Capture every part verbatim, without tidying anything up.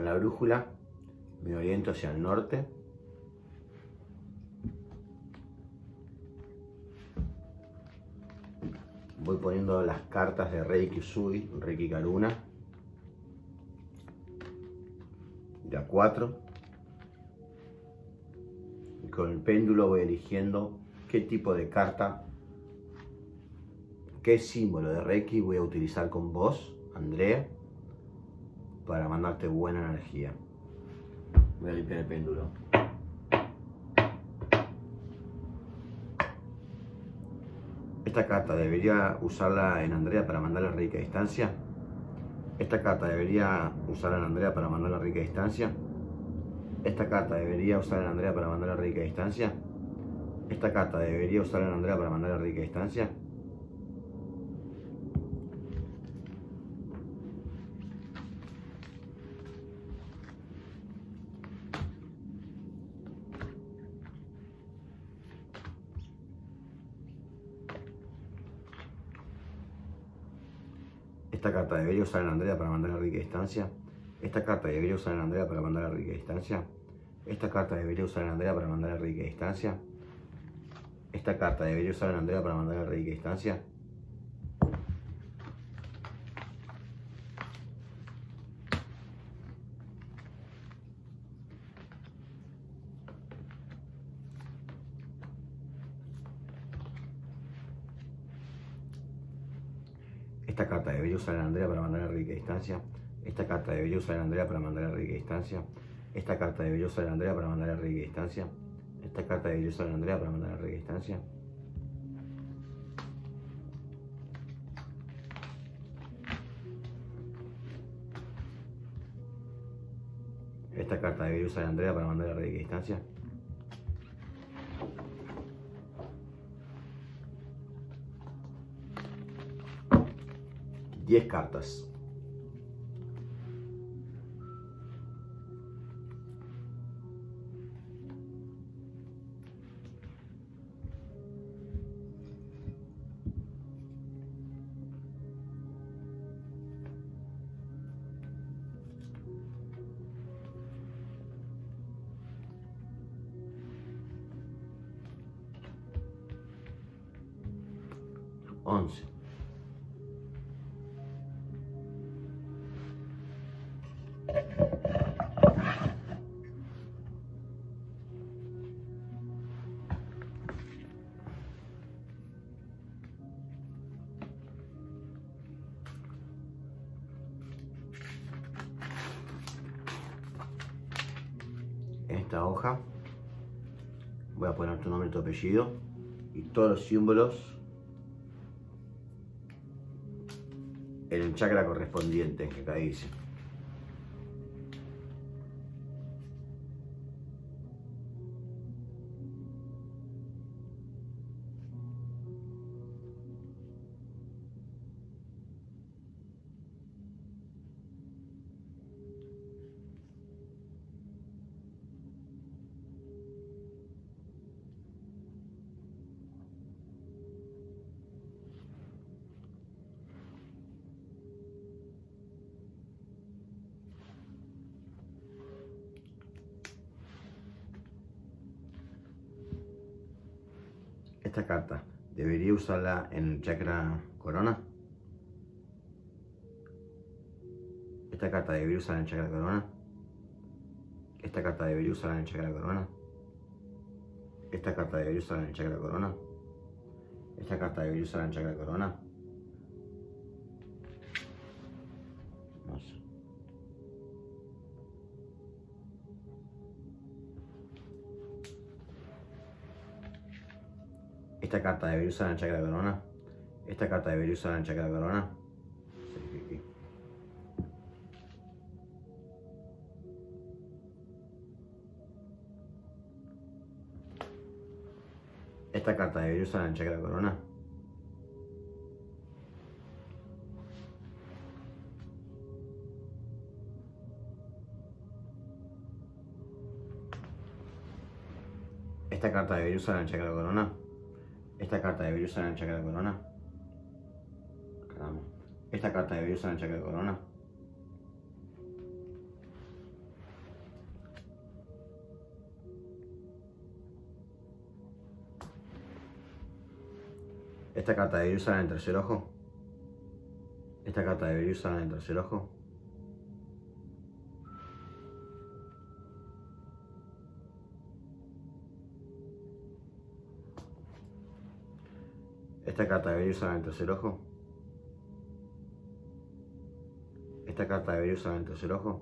la brújula me oriento hacia el norte. Voy poniendo las cartas de Reiki Usui, Reiki Karuna, de a cuatro. Y con el péndulo voy eligiendo qué tipo de carta, qué símbolo de Reiki voy a utilizar con vos, Andrea, para mandarte buena energía. Voy a limpiar el péndulo. Esta carta debería usarla en Andrea para mandarle Reiki a distancia. Esta carta debería usarla en Andrea para mandarle Reiki a distancia. Esta carta debería usarla en Andrea para mandarle Reiki a distancia. Esta carta debería usarla en Andrea para mandarle Reiki a distancia. Esta carta debería usar en Andrea para mandar a Reiki a distancia. Esta carta debería usar en Andrea para mandar a Reiki a distancia. Esta carta debería usar en Andrea para mandar a Reiki a distancia. Esta carta debería usar en Andrea para mandar a Reiki a distancia. Esta carta debería usar en Andrea para mandar a Reiki a distancia. Esta carta debería usar en Andrea para mandar a Reiki a distancia. Esta carta debería usar en Andrea para mandar a Reiki a distancia. Esta carta debería usar en Andrea para mandar a Reiki a distancia. Esta carta debería usar en Andrea para mandar a Reiki a distancia. diez cartas. once. En esta hoja voy a poner tu nombre y tu apellido y todos los símbolos en el chakra correspondiente que acá dice. Esta carta debería usarla en el chakra corona. Esta carta debería usarla en el chakra corona. Esta carta debería usarla en el chakra corona. Esta carta debería usarla en el chakra corona. Esta carta debería usarla en el chakra corona. No sé. Esta carta debería usar en el chakra corona. Esta carta debería usar en el chakra corona. Esta carta debería usar en el chakra corona. Esta carta debería usar en el chakra corona. Esta carta debería usar en el chakra corona. Caramba. Esta carta debería usar en el chakra corona. Esta carta debería usarla en el tercer ojo. Esta carta debería usarla en el tercer ojo. Esta carta debería usarla en el tercer ojo. Esta carta debería usarla en el tercer ojo.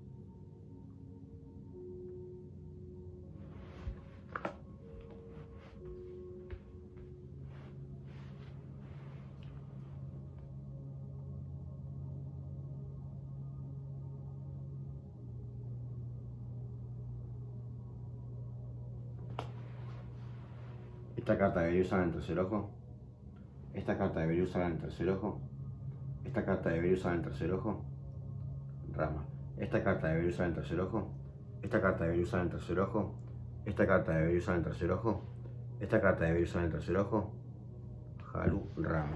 Esta carta debería usarla en el tercer ojo. Esta carta debería usarla en el tercer ojo. Esta carta debería usarla en el tercer ojo. Rama. Esta carta debería usarla en el tercer ojo. Esta carta debería usarla en el tercer ojo. Esta carta debería usarla en el tercer ojo. Esta carta debería usarla en el tercer ojo. Halu, rama.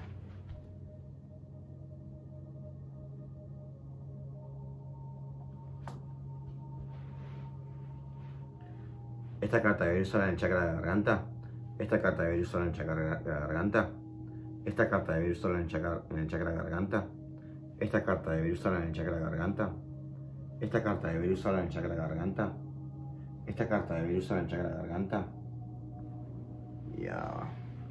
Esta carta debería usarla en el chakra de la garganta. Esta carta debería usarla en el chakra de la garganta. Esta carta debería usarla en el chakra, en el chakra de la garganta. Esta carta debería usarla en el chakra de la garganta. Esta carta debería usarla en el chakra de la garganta. Esta carta debería usarla en el chakra de la garganta. Ya.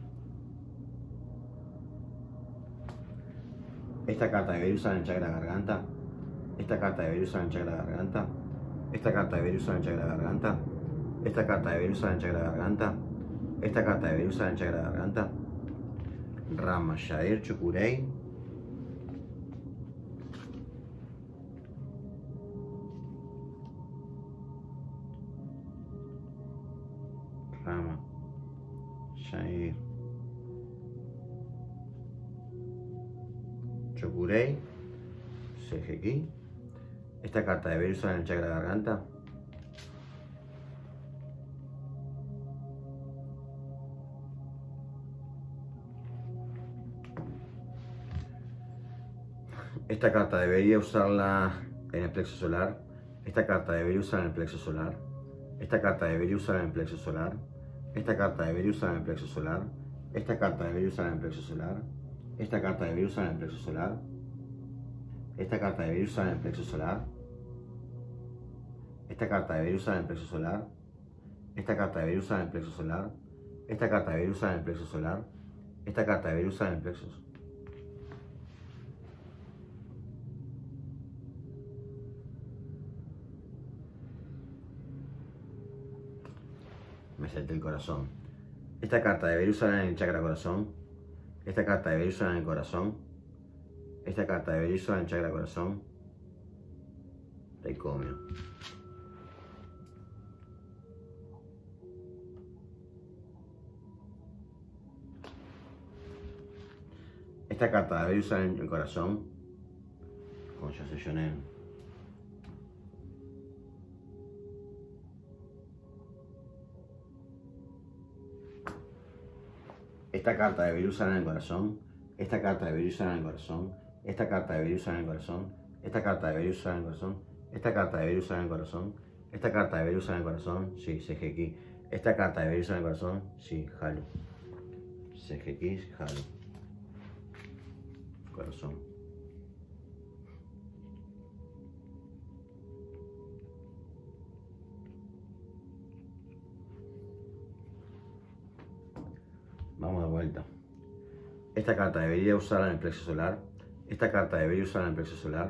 Esta carta debería usarla en el chakra de la garganta. Esta carta debería usarla en el chakra de la garganta. Esta carta debería usarla en el chakra de la garganta. Esta carta debería usarla en el chakra de la garganta. Esta carta debería usarla en el chakra de la garganta. Rama, Shair, Chukurei. Rama, Shair, Chukurei, Sejeki. Esta carta debería usarla en el chakra de la garganta. Esta carta debería usarla en el plexo solar. Esta carta debería usarla en el plexo solar. Esta carta debería usarla en el plexo solar. Esta carta debería usarla en el plexo solar. Esta carta debería usarla en el plexo solar. Esta carta debería usarla en el plexo solar. Esta carta debería usarla en el plexo solar. Esta carta debería usarla en el plexo solar. Esta carta debería usarla en el plexo solar. Esta carta debería usarla en el plexo solar. Esta carta debería usarla en el plexo solar. Me salté el corazón. Esta carta debería usarla en el chakra corazón. Esta carta debería usarla en el corazón. Esta carta debería usarla en el chakra corazón. Taicomio. Esta carta debería usarla en el corazón. Con Yosei. Esta carta debería usarla en el corazón. Esta carta debería usarla en el corazón. Esta carta debería usarla en el corazón. Esta carta debería usarla en el corazón. Esta carta debería usarla en el corazón. Esta carta debería usarla en el corazón. Sí, Sejeki. Esta carta debería usarla en el corazón. Sí, Halu. Sejeki, Halu. Corazón. Vamos de vuelta. Esta carta debería usarla en el plexo solar. Esta carta debería usarla en el plexo solar.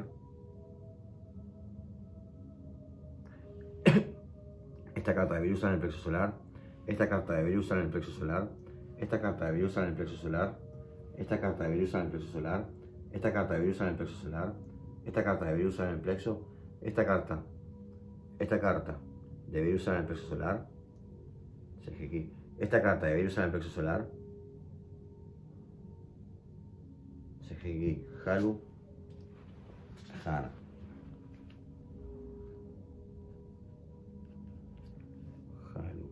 Esta carta debería usarla en el plexo solar. Esta carta debería usarla en el plexo solar. Esta carta debería usarla en el plexo solar. Esta carta debería usarla en el plexo solar. Esta carta debería usarla en el plexo solar. Esta carta debería usarla en el plexo. Esta carta. Esta carta debería usarla en el plexo solar. Esta carta debería usarla en el plexo solar. Sejeki, Halu, Hara. Halu.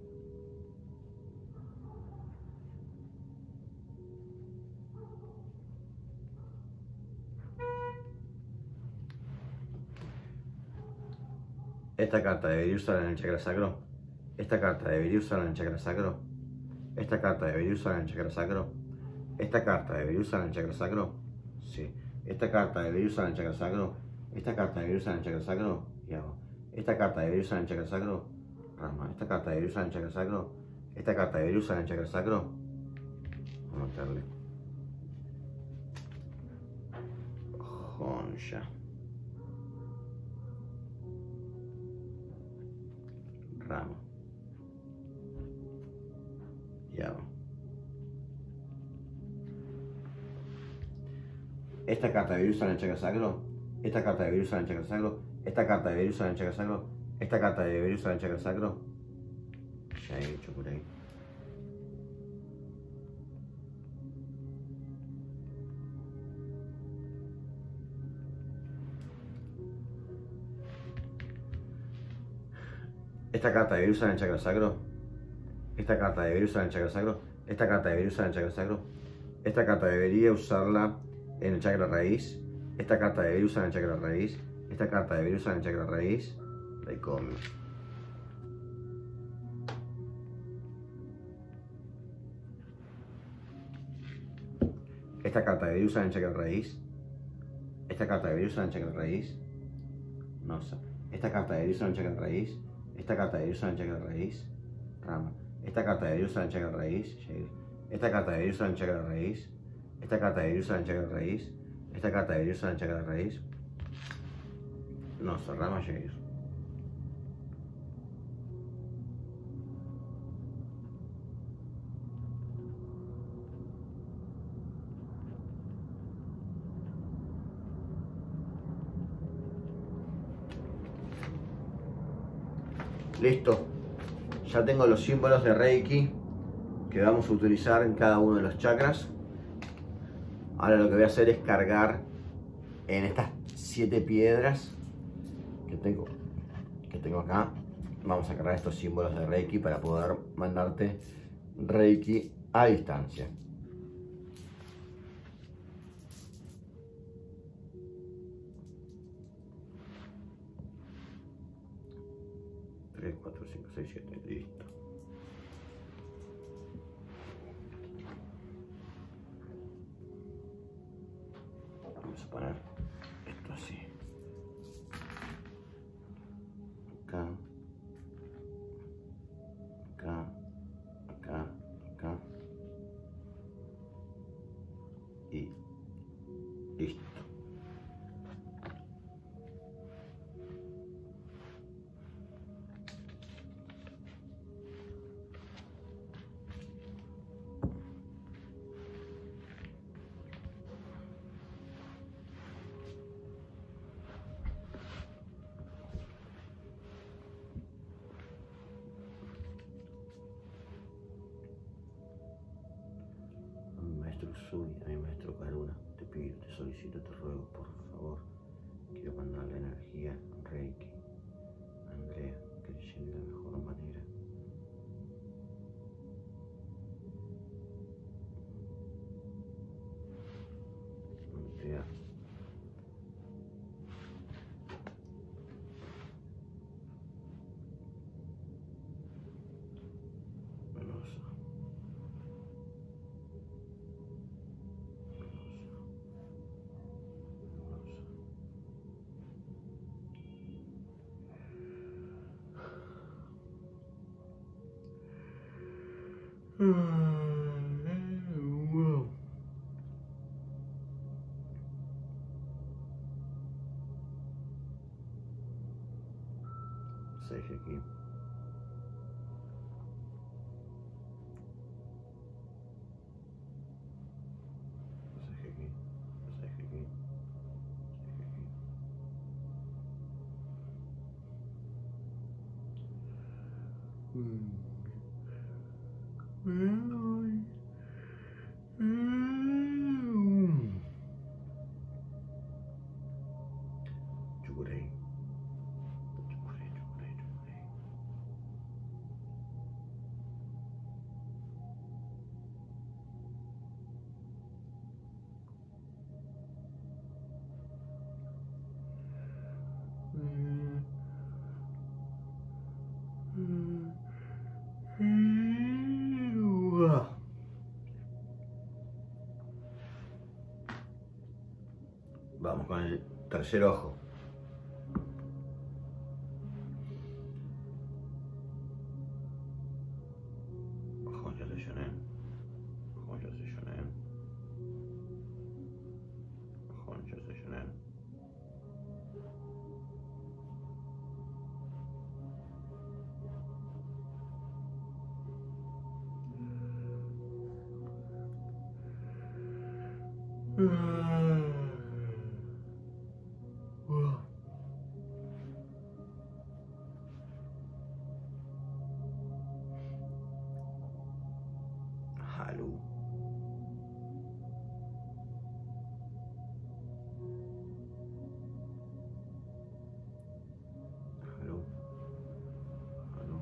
Esta carta debería usarla en el chakra sacro. Esta carta debería usarla en el chakra sacro. Esta carta debería usarla en el chakra sacro. Esta carta debería usar en el chakra sacro. Sí. Esta carta debería usar en el chakra sacro. Esta carta debería usar en el chakra sacro. Y hago. Esta carta debería usar en el chakra sacro. Rama. Esta carta debería usar en el chakra sacro. Esta carta debería usar en el chakra sacro. Vamos a meterle. Honsha. Rama. Y hago. Esta carta debería usar en el chakra sacro. Esta carta debería usar en el chakra sacro. Esta carta debería usar en el chakra sacro. Esta carta debería usar en el chakra sacro. Ya he hecho por ahí. Esta carta debería usar en el chakra sacro. Esta carta debería usar en el chakra sacro. Esta carta debería usar en el chakra sacro. Esta carta debería usarla en el chakra raíz. Esta carta debería usar en el chakra raíz. Esta carta debería usar en el chakra raíz. La come. Esta carta debería usar en el chakra raíz. Esta carta debería usar en el chakra raíz. No sé. Esta carta debería usar en el chakra raíz. Esta carta debería usar en el chakra raíz. Rama. Esta carta debería usar en el chakra raíz. Esta carta debería usar en el chakra raíz. Esta carta debería usar en el chakra raíz. Esta carta debería usar en el chakra raíz. No sé, Rama Shagir. Listo. Ya tengo los símbolos de Reiki que vamos a utilizar en cada uno de los chakras. Ahora lo que voy a hacer es cargar en estas siete piedras que tengo, que tengo acá. Vamos a cargar estos símbolos de Reiki para poder mandarte Reiki a distancia. tres, cuatro, cinco, seis, siete, listo. Vamos a poner esto así. Acá. Acá. Acá. Acá. Y listo. Soy a mi maestro Karuna, te pido, te solicito, te ruego, por favor, quiero mandar la energía Reiki a Andrea, que le llegue de la mejor manera. Andrea. Wow. Seis aquí. Seis aquí. Seis aquí. Seis aquí. Mm. Mm. Mm. Chukurei. Chukurei, chukurei, chukurei. Mm. Mm. Mm. tercer ojo. Ojos ya sesioné. Ojos ya sesioné. Ojos ya sesioné. Hallo. Hallo. Hallo.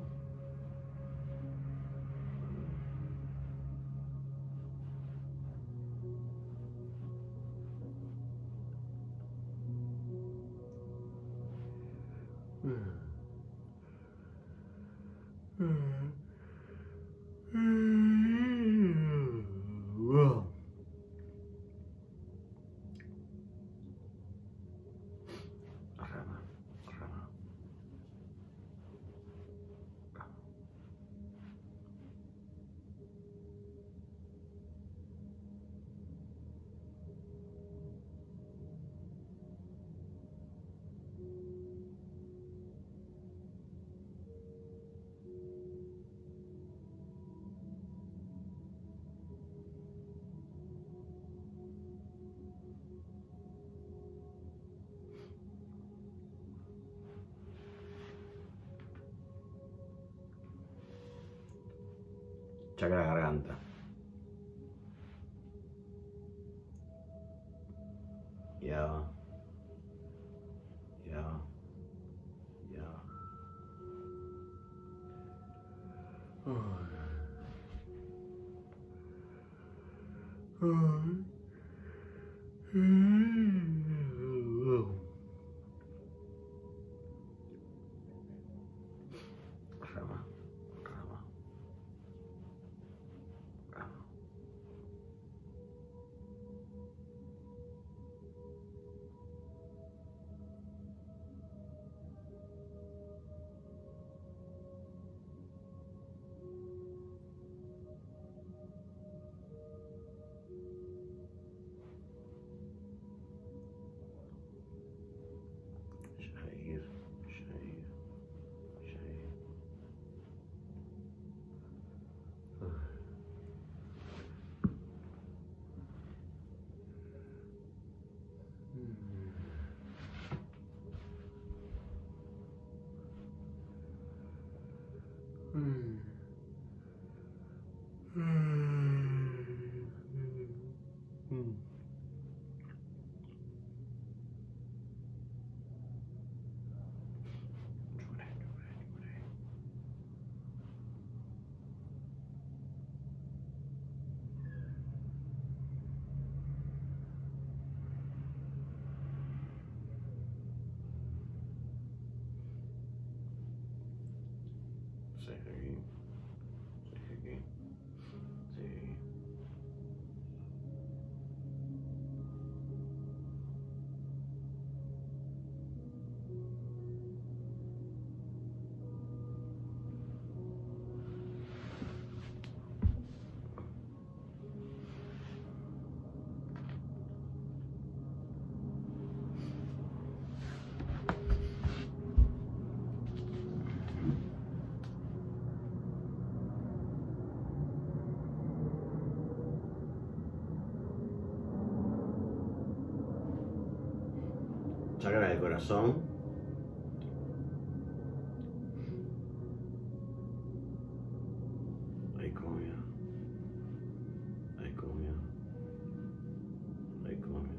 Rama, rama. Chakra garganta. Ya. Ya. Ya. Rama, rama, rama. Shair, shair, shair. Sigue aquí, sigue aquí, sigue. Chakra del corazón. Ahí comía. Ahí comía. Ahí comía.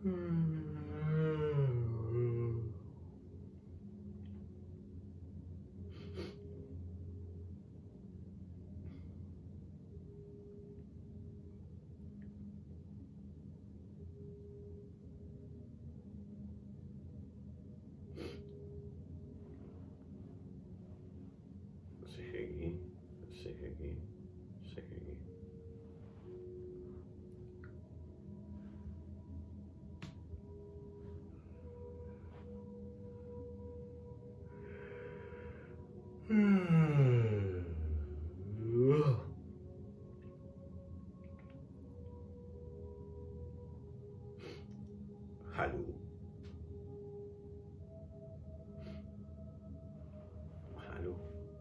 Ceje aquí, ceje aquí, ceje aquí. Halu. Halu.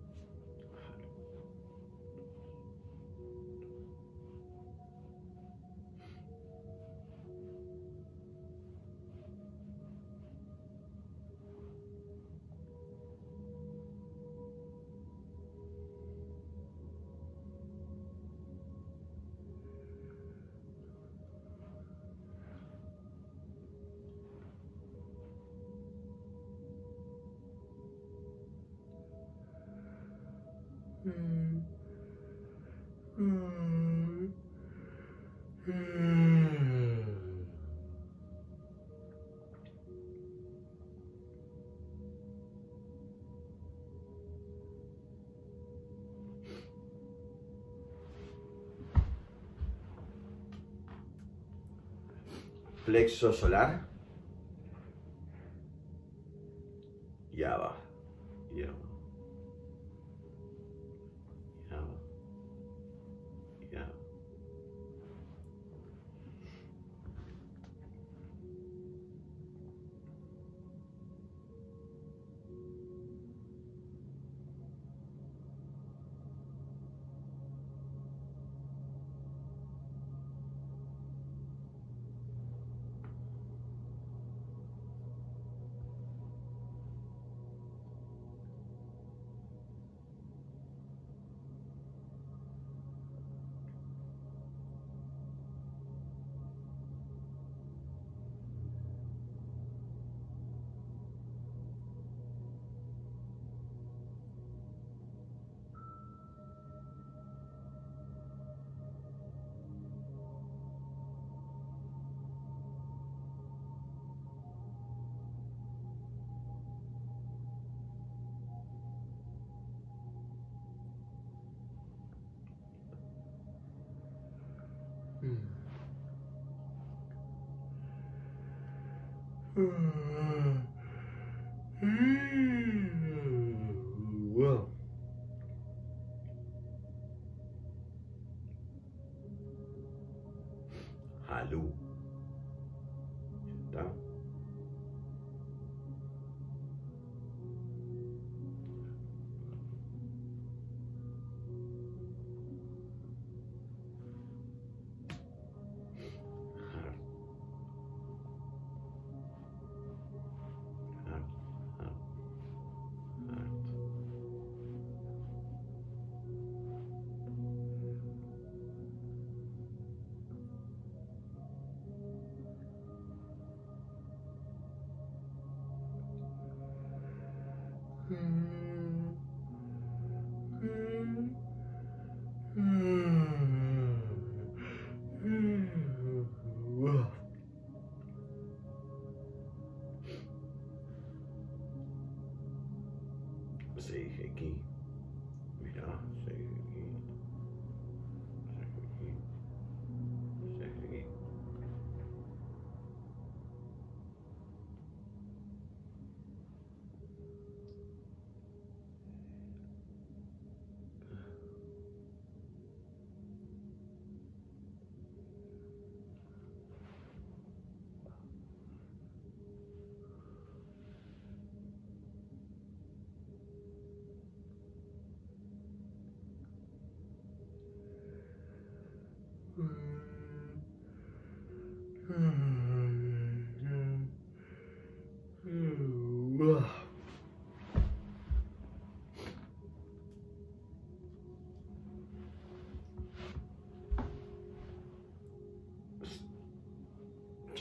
Mm. Mm. Mm. Plexo solar. Ya va. Ya va. Ya va. Ya va. Mm. Mm. Mm. Wow. Halu. Ya está. Mm. Mm. Mm. Mm. Wow. Ceje aquí. Mira, ceje aquí. Ceje aquí. Ceje aquí.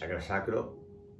chakra sacro.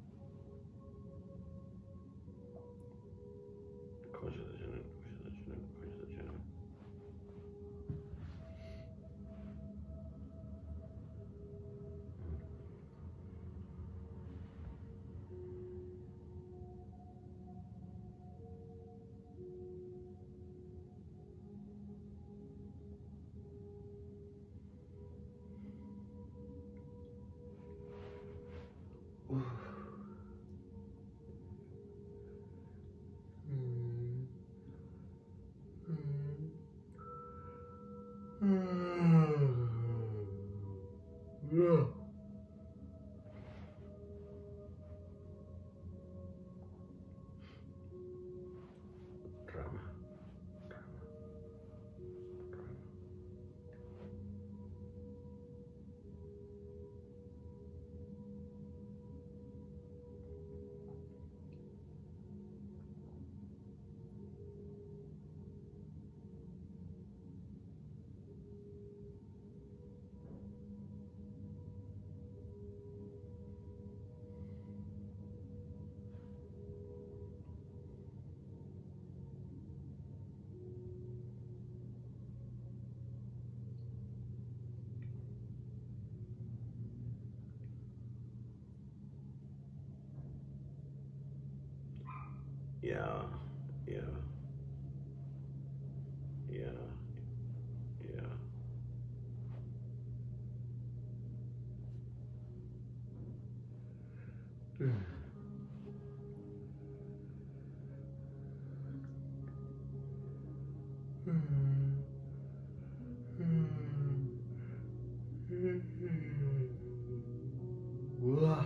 Yeah, yeah, yeah, yeah. Mm. Wow.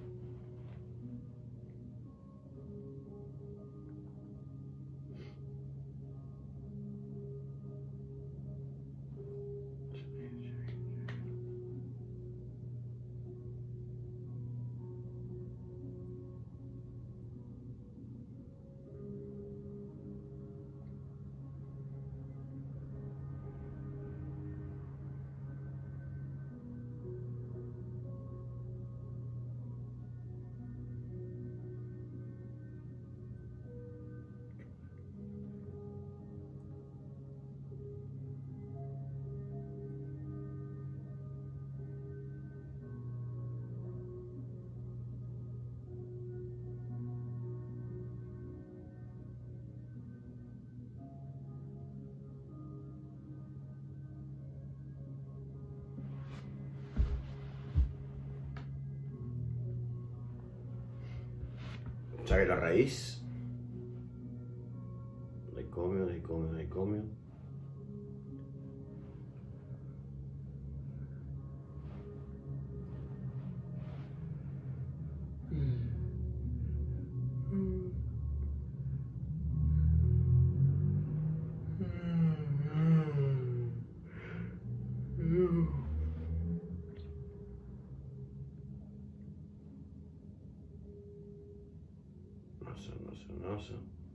Saque la raíz. Decomio, decomio, decomio. Nossa, nossa, nossa.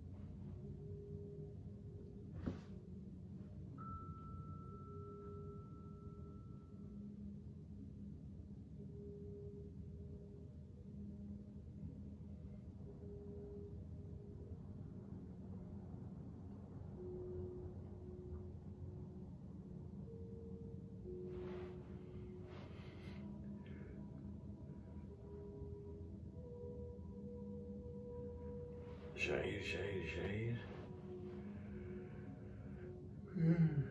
Jair, Jair, Jair. Hum.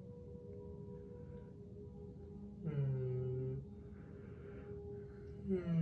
Hum. Hum.